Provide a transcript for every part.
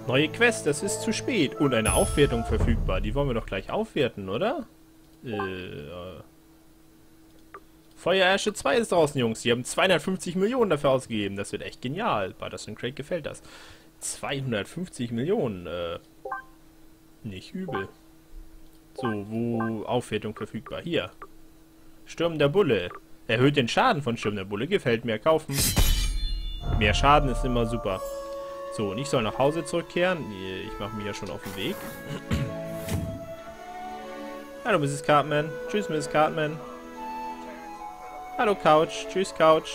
Neue Quest, das ist zu spät. Und eine Aufwertung verfügbar. Die wollen wir doch gleich aufwerten, oder? Feueräsche 2 ist draußen, Jungs. Die haben 250 Millionen dafür ausgegeben. Das wird echt genial. Bei das Craig gefällt das. 250 Millionen. Nicht übel. So, wo Aufwertung verfügbar? Hier. Sturm der Bulle. Erhöht den Schaden von Sturm der Bulle. Gefällt mir. Kaufen. Mehr Schaden ist immer super. So, und ich soll nach Hause zurückkehren. Ich mache mich ja schon auf den Weg. Hallo, Mrs. Cartman. Tschüss, Mrs. Cartman. Hallo, Couch. Tschüss, Couch.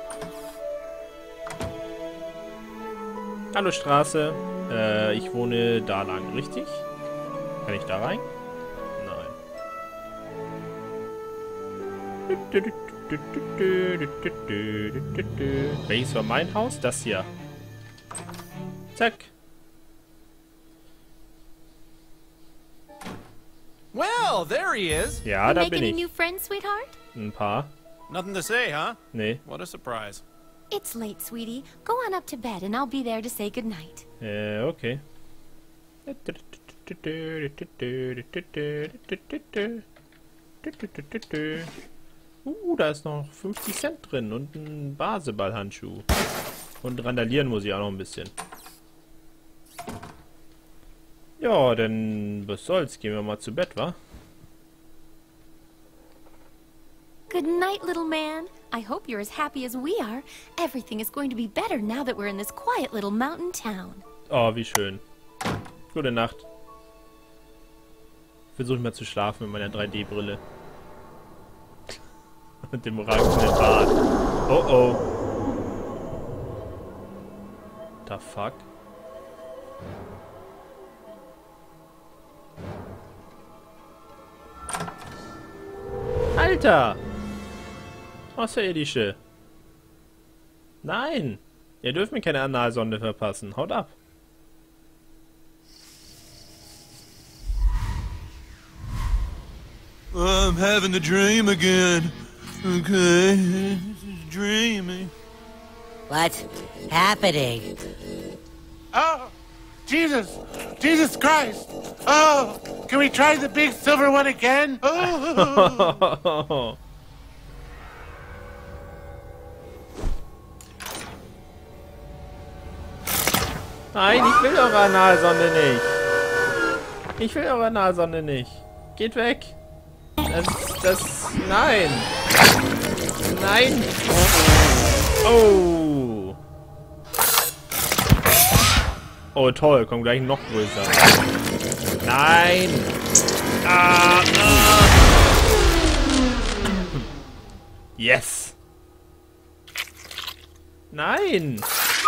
Hallo, Straße. Ich wohne da lang, richtig? Kann ich da rein? Nein. Welches war mein Haus? Das hier. Zack. Well, there he is. Ja, da bin Making a ich. new friend, sweetheart? Ein paar. Nothing to say, huh? Nee. What a surprise. It's late, sweetie. Go on up to bed and I'll be there to say goodnight. Okay. Da ist noch 50 Cent drin und ein Baseballhandschuh. Und randalieren muss ich auch noch ein bisschen. Ja, denn was soll's? Gehen wir mal zu Bett, wa? Good night, little man. I hope you're as happy as we are. Everything is going to be better now that we're in this quiet little mountain town. Oh, wie schön. Gute Nacht. Versuche mal zu schlafen mit meiner 3D-Brille. Und dem orangenen Bart. Oh oh. The fuck? Alter! Außerirdische. Nein! Ihr dürft mir keine Analsonde verpassen. Haut ab. I'm having a dream again. Okay, this is dreaming. What's happening? Oh, Jesus! Jesus Christ! Oh, can we try the big silver one again? Oh. Nein, ich will eure Analsonde nicht. Ich will eure Analsonde nicht. Geht weg. Nein. Nein. Oh. Oh, toll. Kommt gleich noch größer. Nein. Yes. Nein.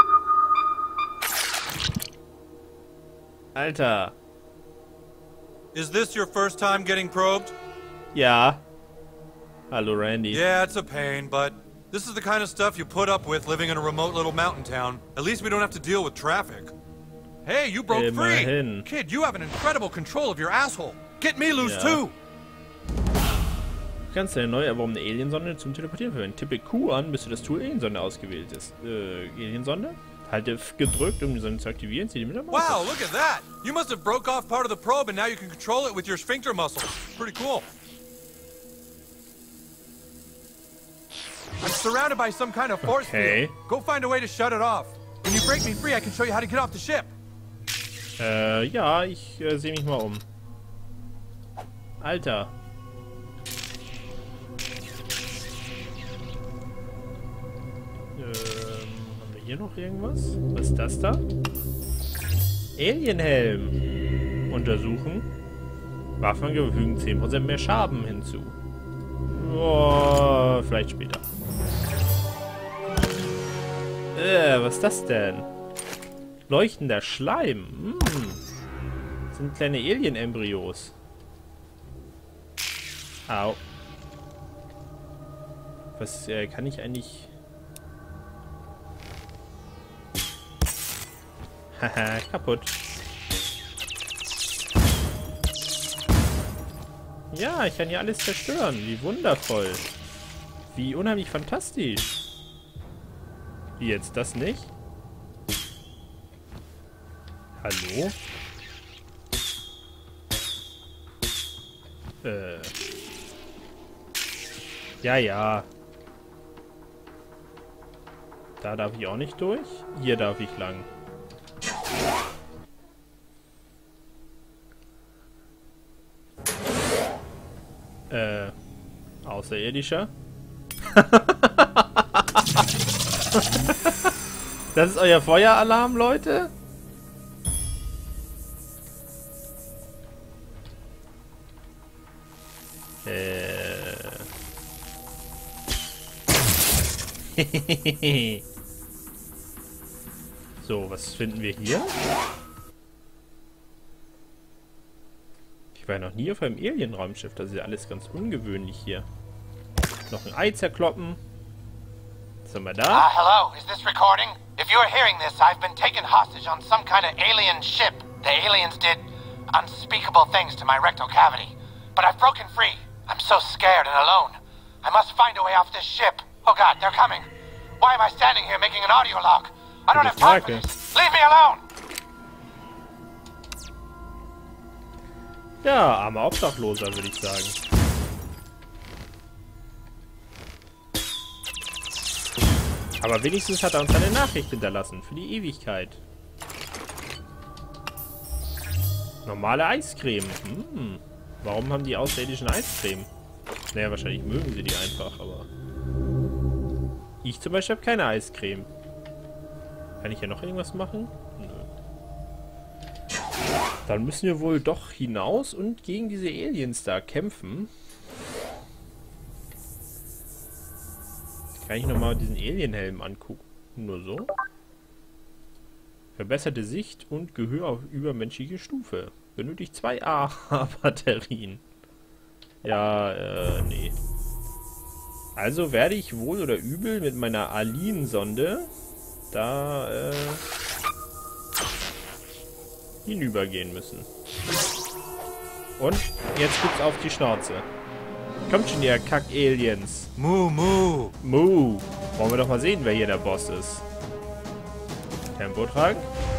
Alter. Is this your first time getting probed? Ja. Hallo, Randy. Yeah, it's a pain, but this is the kind of stuff you put up with living in a remote little mountain town. At least we don't have to deal with traffic. Hey, you broke Immerhin. free! Kid, you have an incredible control of your asshole. Get me loose too! Du kannst deine neu erworbene Aliensonde zum Teleportieren verwenden. Tippe Q an, bis du das Tool Aliensonde ausgewählt ist. Aliensonde? Halte F gedrückt, um die Sonde zu aktivieren. Zieh die mit der Maus. Wow, look at that! You must have broke off part of the probe and now you can control it with your sphincter muscles. Pretty cool. I'm surrounded by some kind of force field. Go find a way to shut it off. When you break me free, I can show you how to get off the ship. Ja, ich sehe mich mal um. Alter. Haben wir hier noch irgendwas? Was ist das da? Alienhelm. Untersuchen. Waffen fügen 10% mehr Schaden hinzu. Oh, vielleicht später. Was ist das denn? Leuchtender Schleim. Das sind kleine Alien-Embryos. Au. Was kann ich eigentlich... Haha, kaputt. Ja, ich kann hier alles zerstören. Wie wundervoll. Wie unheimlich fantastisch. Wie jetzt, das nicht? Hallo? Ja, ja. Da darf ich auch nicht durch. Hier darf ich lang. Außerirdischer? Das ist euer Feueralarm, Leute? So, was finden wir hier? Ich war ja noch nie auf einem Alien-Raumschiff. Das ist ja alles ganz ungewöhnlich hier. Noch ein Ei zerkloppen. Was haben wir da? Hello, is this recording? If you're hearing this, I've been taken hostage on some kind of alien ship. The aliens did unspeakable things to my rectal cavity. But I've broken free. I'm so scared and alone. I must find a way off this ship. Oh God, they're coming. Why am I standing here making an audio log? I don't have time for this. Leave me alone! Ja, armer Obdachloser, würde ich sagen. Aber wenigstens hat er uns eine Nachricht hinterlassen. Für die Ewigkeit. Normale Eiscreme. Warum haben die Außerirdischen Eiscreme? Naja, wahrscheinlich mögen sie die einfach, aber... Ich zum Beispiel habe keine Eiscreme. Kann ich ja noch irgendwas machen? Nö. Dann müssen wir wohl doch hinaus und gegen diese Aliens da kämpfen. Kann ich nochmal diesen Alienhelm angucken? Nur so? Verbesserte Sicht und Gehör auf übermenschliche Stufe. Benötigt 2 AA-Batterien. Ja, nee. Also werde ich wohl oder übel mit meiner Alien-Sonde da, hinübergehen müssen. Und jetzt gibt's auf die Schnauze. Kommt schon, ihr Kack-Aliens. Moo, moo. Moo. Wollen wir doch mal sehen, wer hier der Boss ist. Tempo tragen.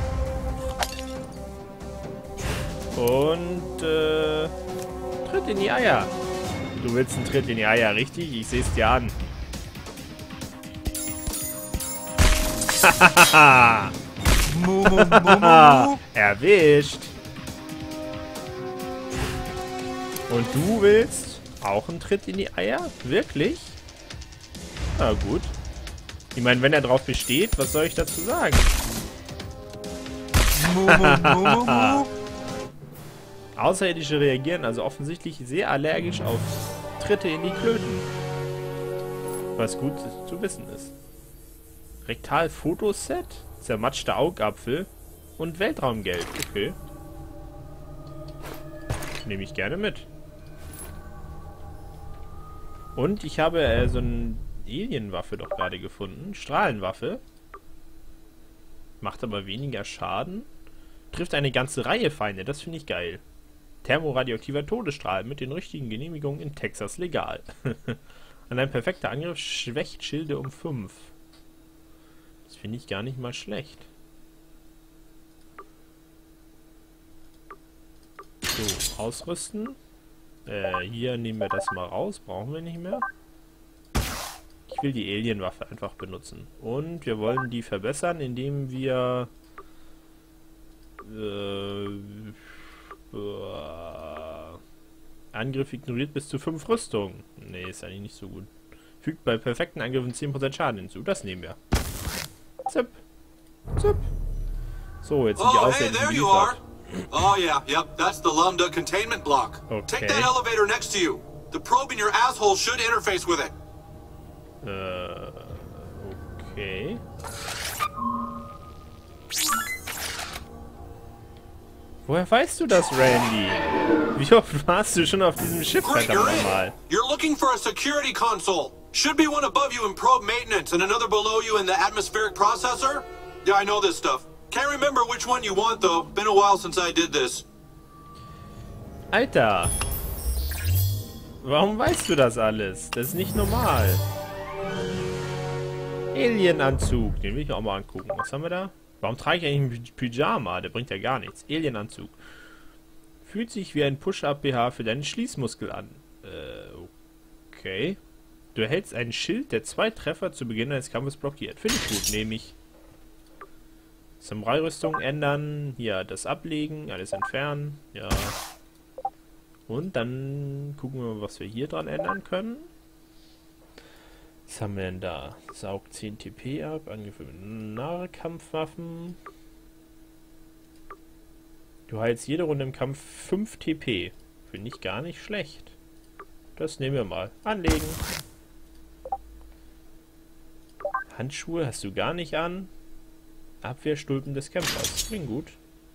Und, Tritt in die Eier. Du willst einen Tritt in die Eier, richtig? Ich seh's dir an. Hahaha. Moo, moo, moo, moo. Erwischt. Und du willst auch einen Tritt in die Eier? Wirklich? Na gut. Ich meine, wenn er drauf besteht, was soll ich dazu sagen? Moo, moo, moo, moo. Außerirdische reagieren also offensichtlich sehr allergisch auf Tritte in die Klöten. Was gut zu wissen ist. Rektal-Fotoset, zermatschter Augapfel und Weltraumgeld. Okay. Nehme ich gerne mit. Und ich habe so eine Alienwaffe doch gerade gefunden. Strahlenwaffe. Macht aber weniger Schaden. Trifft eine ganze Reihe Feinde. Das finde ich geil. Thermoradioaktiver Todesstrahl mit den richtigen Genehmigungen in Texas legal. Und ein perfekter Angriff schwächt Schilde um 5. Das finde ich gar nicht mal schlecht. So, ausrüsten. Hier nehmen wir das mal raus. Brauchen wir nicht mehr. Ich will die Alienwaffe einfach benutzen. Und wir wollen die verbessern, indem wir... Angriff ignoriert bis zu 5 Rüstungen. Nee, ist eigentlich nicht so gut. Fügt bei perfekten Angriffen 10% Schaden hinzu. Das nehmen wir. Zip. Zip. So, jetzt sind die Außerirdischen geliefert. Oh yeah, yep, that's the Lambda containment block. Okay. Take that elevator next to you. The probe in your asshole should interface with it. Okay. Woher weißt du das, Randy? Wie oft warst du schon auf diesem Schiff, Great, verdammt you're in. nochmal? You're looking for a security console. Should be one above you in probe maintenance and another below you in the atmospheric processor. Yeah, I know this stuff. Can't remember which one you want though. Been a while since I did this. Alter. Warum weißt du das alles? Das ist nicht normal. Alienanzug. Den will ich auch mal angucken. Was haben wir da? Warum trage ich eigentlich ein Pyjama? Der bringt ja gar nichts. Alienanzug. Fühlt sich wie ein Push-Up-BH für deinen Schließmuskel an. Okay. Du erhältst einen Schild, der 2 Treffer zu Beginn deines Kampfes blockiert. Finde ich gut, nehme ich. Samurai-Rüstung ändern. Hier, das ablegen, alles entfernen. Ja. Und dann gucken wir mal, was wir hier dran ändern können. Was haben wir denn da? Saugt 10 TP ab, angeführt mit Nahkampfwaffen. Du heilst jede Runde im Kampf 5 TP. Finde ich gar nicht schlecht. Das nehmen wir mal. Anlegen. Handschuhe hast du gar nicht an. Abwehrstulpen des Kämpfers. Klingt gut.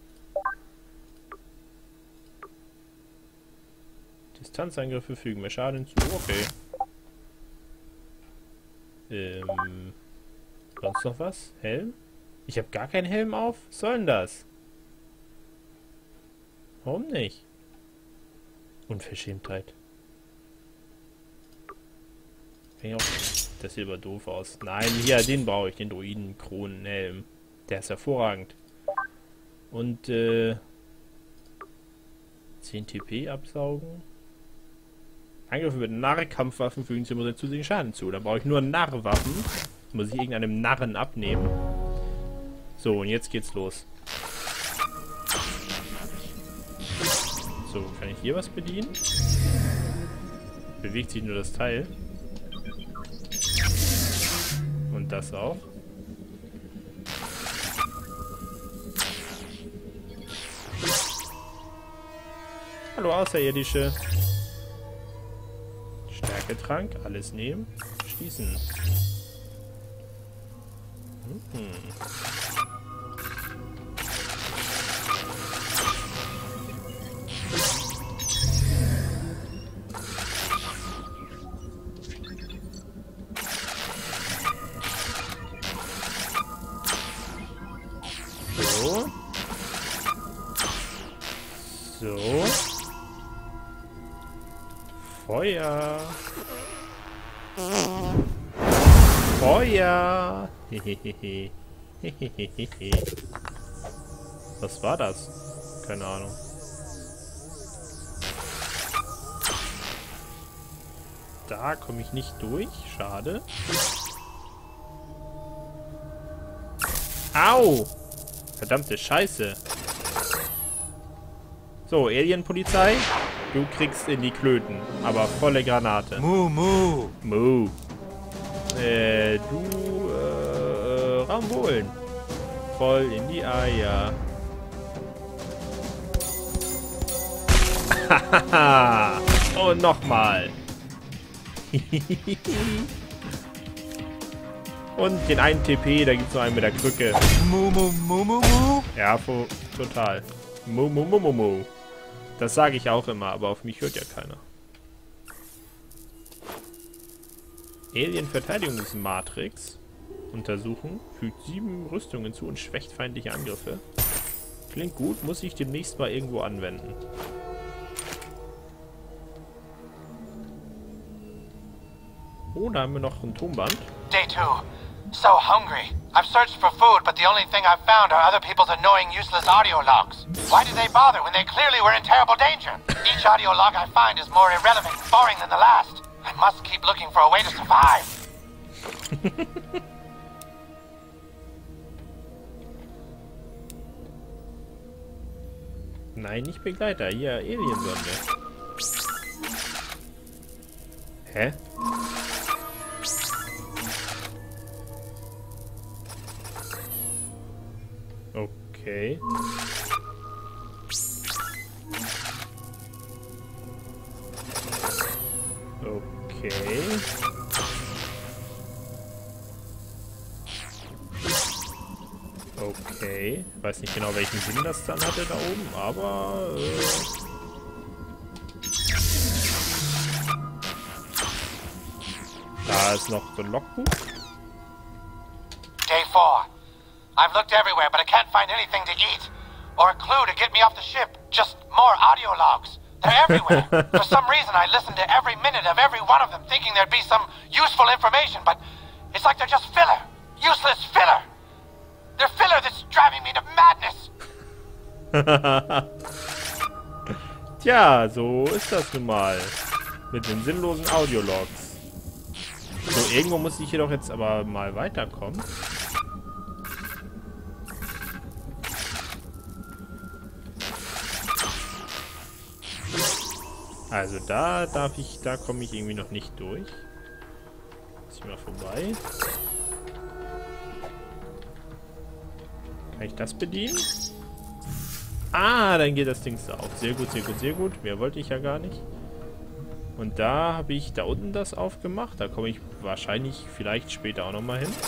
Distanzangriffe fügen mehr Schaden hinzu. Okay. Sonst noch was? Helm? Ich habe gar keinen Helm auf? Was soll denn das? Warum nicht? Unverschämtheit. Das sieht aber doof aus. Nein, hier, den brauche ich, den Druiden-Kronenhelm. Der ist hervorragend. Und, 10 TP absaugen. Angriffe mit Narrkampfwaffen fügen sie immer zusätzlichen Schaden zu. Da brauche ich nur Narrwaffen. Muss ich irgendeinem Narren abnehmen. So, und jetzt geht's los. So, kann ich hier was bedienen? Bewegt sich nur das Teil. Und das auch. Hallo Außerirdische. Stärketrank, alles nehmen. Schließen. So. So. Feuer. Feuer. Hehehe. Was war das? Keine Ahnung. Da komme ich nicht durch. Schade. Au! Verdammte Scheiße. So, Alien-Polizei. Du kriegst in die Klöten. Aber volle Granate. Mu, mu. Mu. Raum holen. Voll in die Eier. Hahaha. Und nochmal. Und den einen TP, da gibt es noch einen mit der Krücke. Mu, mu, mu, mu, mu. Ja, total. Mu, mu, mu, mu, mu. Das sage ich auch immer, aber auf mich hört ja keiner. Alien-Verteidigungsmatrix. Untersuchen. Fügt 7 Rüstungen zu und schwächt feindliche Angriffe. Klingt gut, muss ich demnächst mal irgendwo anwenden. Oh, da haben wir noch ein Tonband. Day 2. So hungry. I've searched for food, but the only thing I've found are other people's annoying, useless audio logs. Why did they bother when they clearly were in terrible danger? Each audio log I find is more irrelevant and boring than the last. I must keep looking for a way to survive. Nein, nicht Begleiter. Hier, Aliensonde. Hä? Okay. Okay. Okay. Weiß nicht genau, welchen Sinn das dann hatte da oben, aber... Da ist noch so ein Logbuch. Day 4. I've looked everywhere, but I can't find anything to eat. Or a clue to get me off the ship. Just more audio logs. They're everywhere. For some reason, I listen to every minute of every one of them, thinking there'd be some useful information, but it's like they're just filler. Useless filler. They're filler that's driving me to madness. Tja, so ist das nun mal. Mit den sinnlosen Audiologs. So, irgendwo muss ich hier doch jetzt aber mal weiterkommen. Also da komme ich irgendwie noch nicht durch. Zieh mal vorbei. Kann ich das bedienen? Ah, dann geht das Ding so auf. Sehr gut, sehr gut, sehr gut. Mehr wollte ich ja gar nicht. Und da habe ich da unten das aufgemacht. Da komme ich wahrscheinlich vielleicht später auch nochmal hin.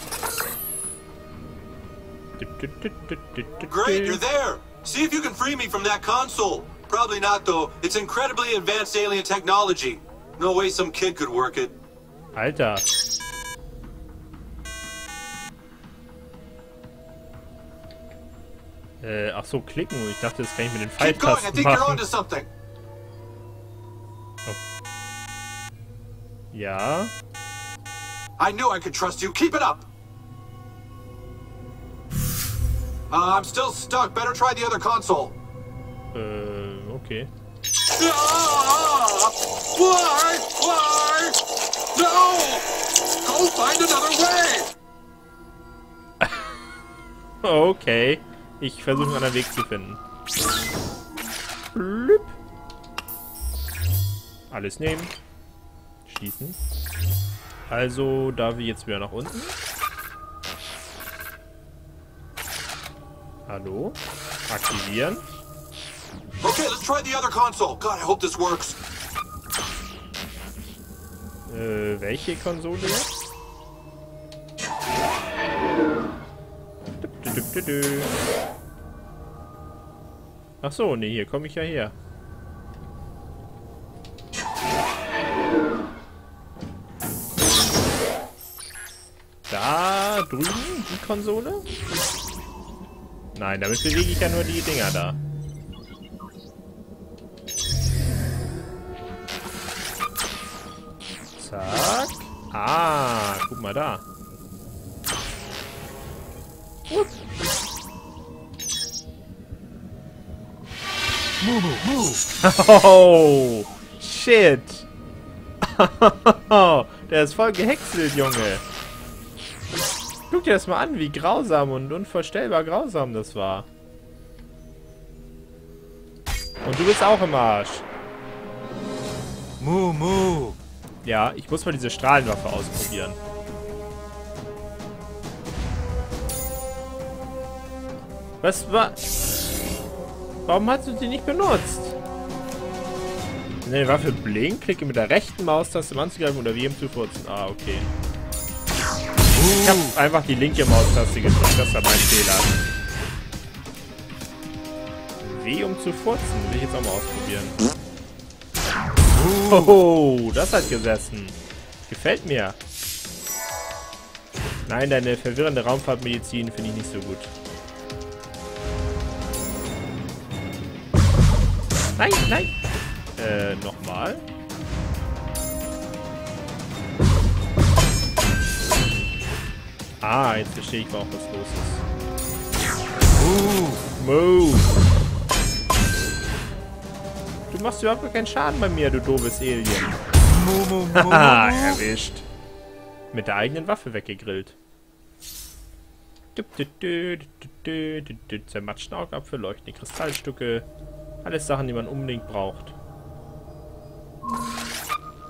Great, you're there. See if you can free me from that console. Probably not, though. It's incredibly advanced alien technology. No way some kid could work it. Alter. Ach so, klicken. Ich dachte, das kann ich mit den Keep going, I Pfeiltasten think you're machen. onto something. Ja. I knew I could trust you. Keep it up. I'm still stuck. Better try the other console. Okay. Ah! Why? No! Go find another way! Okay. Ich versuche einen anderen Weg zu finden. Blüpp. Alles nehmen. Schließen. Also, da wir jetzt wieder nach unten. Hallo? Aktivieren. Okay, let's try the other console. God, I hope this works. Welche Konsole jetzt? Ach so, nee, hier komme ich ja her. Da drüben die Konsole? Nein, damit bewege ich ja nur die Dinger da. Zack. Ah, guck mal da. Oh, shit. Der ist voll gehäckselt, Junge. Guck dir das mal an, wie grausam und unvorstellbar grausam das war. Und du bist auch im Arsch. Moo. Ja, ich muss mal diese Strahlenwaffe ausprobieren. Was war... Warum hast du die nicht benutzt? Wenn eine Waffe blinkt, klicke mit der rechten Maustaste um anzugreifen oder wie im zu furzen. Ah, okay. Ich habe einfach die linke Maustaste gedrückt. Das war mein Fehler. W um zu furzen. Will ich jetzt auch mal ausprobieren. Oh, das hat gesessen. Gefällt mir. Nein, deine verwirrende Raumfahrtmedizin finde ich nicht so gut. Nein, nein. Nochmal. Ah, jetzt verstehe ich auch, was los ist. Move. Du machst überhaupt gar keinen Schaden bei mir, du doofes Alien. Haha, erwischt. Mit der eigenen Waffe weggegrillt. Zermatschten Augapfel, leuchtende Kristallstücke. Alles Sachen, die man unbedingt braucht.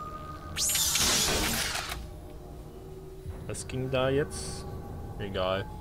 Was ging da jetzt? Egal.